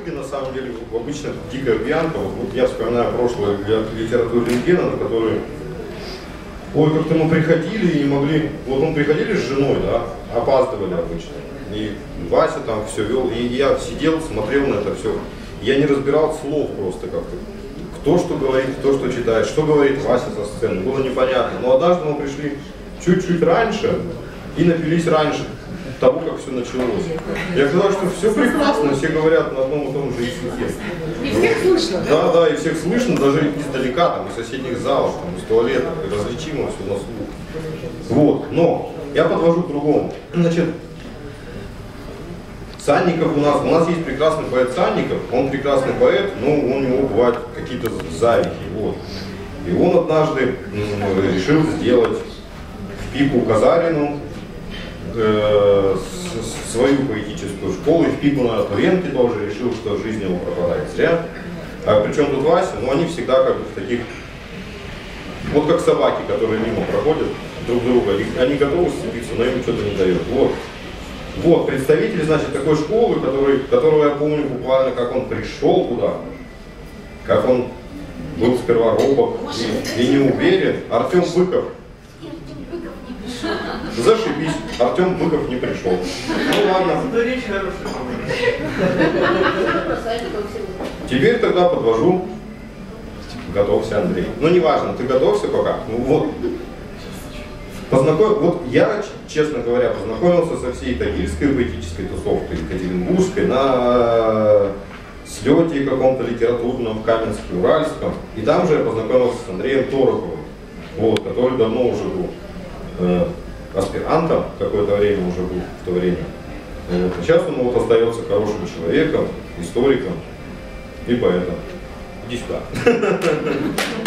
люди на самом деле обычно дикая пьянка. Вот я вспоминаю прошлое литературу Рентгена, на который, ой, как-то мы приходили и не могли, вот мы приходили с женой, да, опаздывали обычно. И Вася там все вел, и я сидел, смотрел на это все. Я не разбирал слов просто как-то. Кто что говорит, кто что читает, что говорит Вася со сцены, было непонятно. Но однажды мы пришли чуть-чуть раньше и напились раньше того, как все началось. Я сказал, что все прекрасно, все говорят на одном и том же языке. И всех слышно. Да, да, и всех слышно, даже издалека, там, из соседних залов, там, из туалета, различимо все на слух. Вот, но я подвожу к другому. Значит, Санников у нас есть прекрасный поэт Санников, он прекрасный поэт, но у него бывают какие-то завихи. Вот. И он однажды решил сделать в пику Казарину свою поэтическую школу, и в пику на Туренке тоже решил, что жизнь его пропадает зря. А причем тут Вася, ну они всегда как бы в таких, вот как собаки, которые мимо проходят друг друга, они готовы сцепиться, но им что-то не дает. Вот, представитель, значит, такой школы, которого я помню буквально, как он пришел туда, как он был сперва робок и не уверен. Артем Быков. Зашибись, Артем Быков не пришел. Ну ладно. Теперь тогда подвожу. Готовься, Андрей. Ну неважно, ты готовься пока. Ну вот. Вот я, честно говоря, познакомился со всей тагильской поэтической тусовкой, екатеринбургской, на слете каком-то литературном в Каменске-Уральском. И там же я познакомился с Андреем Тороповым, вот, который давно уже был аспирантом, какое-то время уже был в то время. Вот. А сейчас он вот остается хорошим человеком, историком и поэтом. Иди сюда.